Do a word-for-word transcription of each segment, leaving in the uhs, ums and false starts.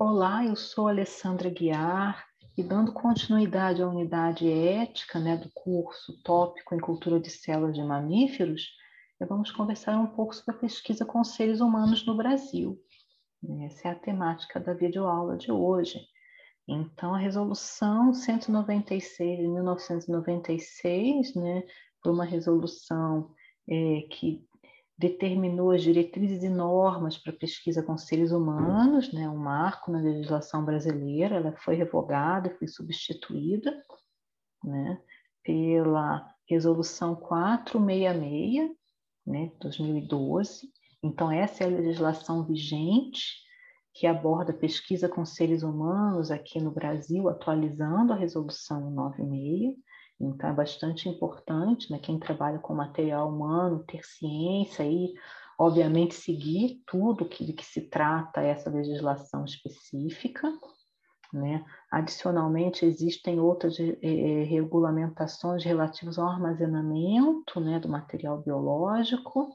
Olá, eu sou Alessandra Guiar e dando continuidade à unidade ética, né, do curso Tópico em Cultura de Células de Mamíferos, vamos conversar um pouco sobre a pesquisa com seres humanos no Brasil. Essa é a temática da videoaula de hoje. Então, a Resolução cento e noventa e seis de mil novecentos e noventa e seis, né, foi uma resolução é, que determinou as diretrizes e normas para pesquisa com seres humanos, né, um marco na legislação brasileira. Ela foi revogada, foi substituída, né, pela Resolução quatrocentos e sessenta e seis, né, dois mil e doze. Então, essa é a legislação vigente que aborda pesquisa com seres humanos aqui no Brasil, atualizando a Resolução novecentos e sessenta e seis. Então, é bastante importante, né, quem trabalha com material humano, ter ciência e, obviamente, seguir tudo que, de que se trata essa legislação específica, né? Adicionalmente, existem outras eh, regulamentações relativas ao armazenamento, né, do material biológico.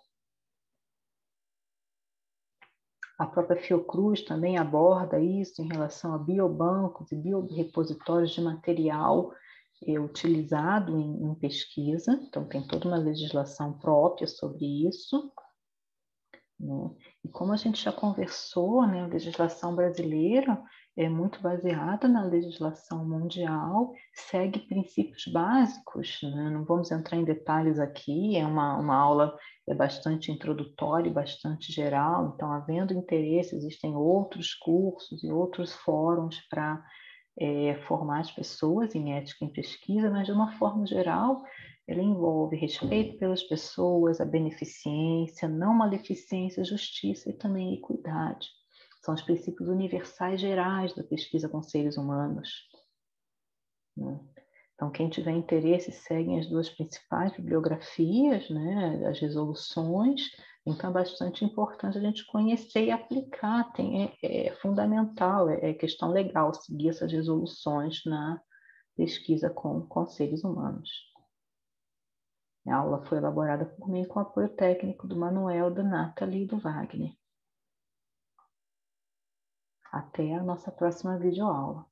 A própria Fiocruz também aborda isso em relação a biobancos e biorepositórios de material é, utilizado em, em pesquisa. Então, tem toda uma legislação própria sobre isso, né? E como a gente já conversou, né, a legislação brasileira é muito baseada na legislação mundial, segue princípios básicos, né? Não vamos entrar em detalhes aqui, é uma, uma aula é bastante introdutória, bastante geral. Então, havendo interesse, existem outros cursos e outros fóruns para é, formar as pessoas em ética em pesquisa, mas de uma forma geral, ela envolve respeito pelas pessoas, a beneficência, não maleficência, justiça e também equidade. São os princípios universais gerais da pesquisa com seres humanos, né? Então, quem tiver interesse, segue as duas principais bibliografias, né, as resoluções. Então, é bastante importante a gente conhecer e aplicar. Tem, é, é fundamental, é, é questão legal seguir essas resoluções na pesquisa com, com seres humanos. A aula foi elaborada por mim com apoio técnico do Manuel, da Nathalie e do Wagner. Até a nossa próxima videoaula.